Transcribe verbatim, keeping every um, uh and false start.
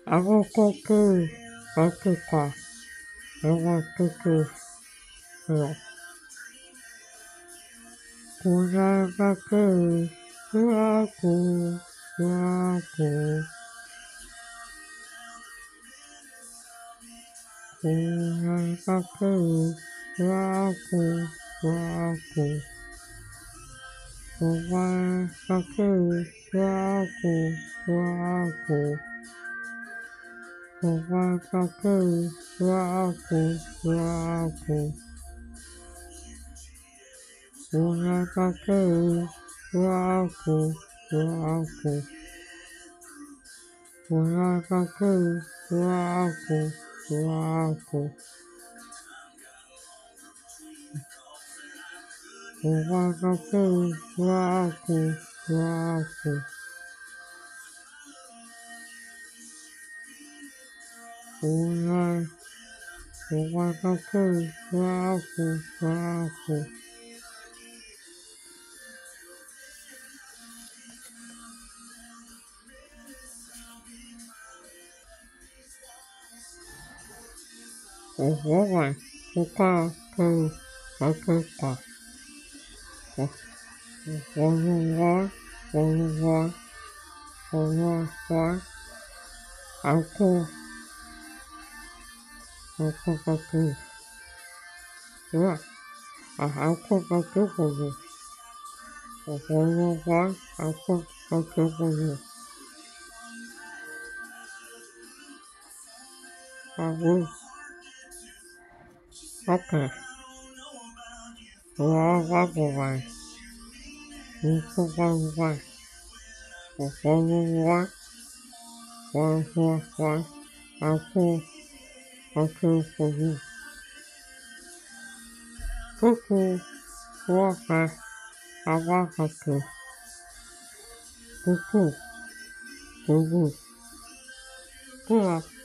Avokoko Akika Avokoko Kunabake Raku Raku Kunabake Raku Raku Kunabake Raku Raku Kunabake Raku Raku Kunabake Raku Raku Kunabake Raku Raku Kunabake Raku Raku Kunai Kunabake Raku Raku Kunai Kunabake Akika Kunai Kunai Kunai Aku Aku Aku Ya Aku Aku Aku Kunai Aku Aku Aku Aku Oke Kunai Kunai Itu Kunai Kunai Kunai Aku Aku Aku Kuku Waka Awakaki Kuku Kuku Kua